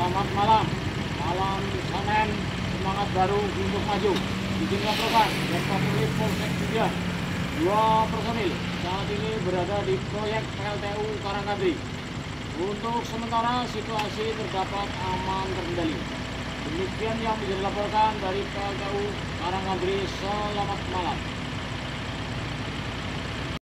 Selamat malam. Malam Senin, semangat baru untuk maju. Izin laporkan dan patroli Polsek Sudiah. 2 personil saat ini berada di proyek PLTU Karangkandri. Untuk sementara situasi terdapat aman terkendali. Demikian yang bisa dilaporkan dari PLTU Karangkandri. Selamat malam.